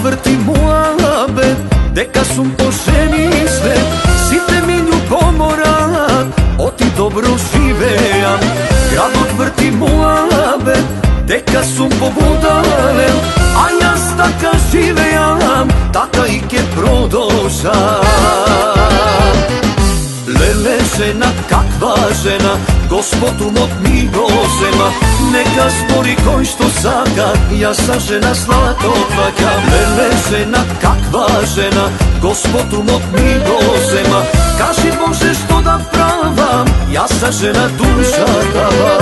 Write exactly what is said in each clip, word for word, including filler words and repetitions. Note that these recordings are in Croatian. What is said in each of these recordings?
vrti muhabet, deka sum po ženi sve, site mi ljubomora, o ti dobro živeam. Grad odvrti muhabet, deka sum po budalem, a ja staka živeam, taka i ke prodošam. Lele žena, kakva žena, gospodu mog mi gozema, neka zbori koj što saka, ja sam žena zlatovaka. Lele žena, kakva žena, gospodu mog mi gozema, kaži Bože što da pravam, ja sam žena duša tava.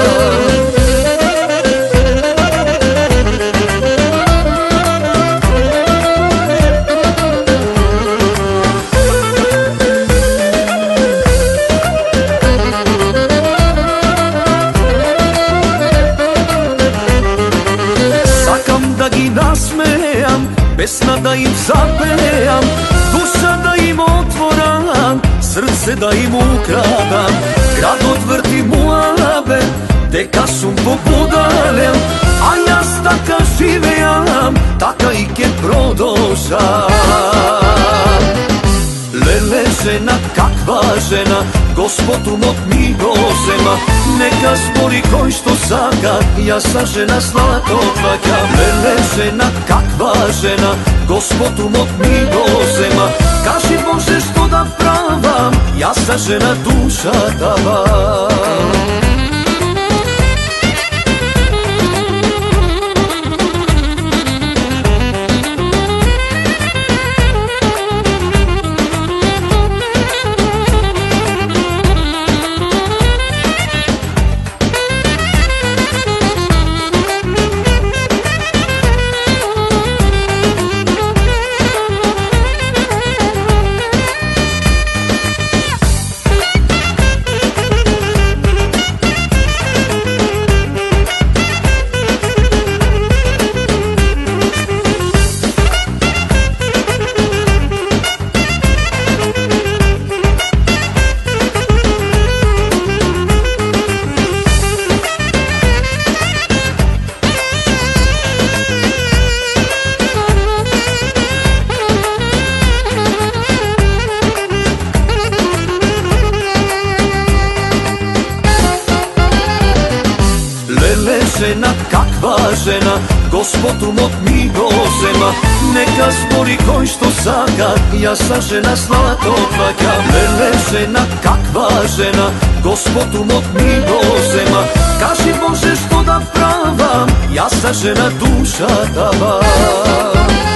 Pesma da im zapejam, duša da im otvoram, srce da im ukradam. Grad odvrti muhabet, deka sum po budalem, a ja staka živeam, taka i ke prodošam. Lele žena, kakva žena, gospodu mog mi gozema, neka zbori koj što saka, ja sam žena zlatovaka. Lele žena, kakva žena, gospodu mog mi gozema, kaži Bože što da pravam, ja sam žena duša tava. Žena, kakva žena, gospodu mog mi gozema, neka zbori koj što saka, ja sam žena zlatovaka. Lele žena, kakva žena, gospodu mog mi gozema, kaži Bože što da pravam, ja sam žena duša tava.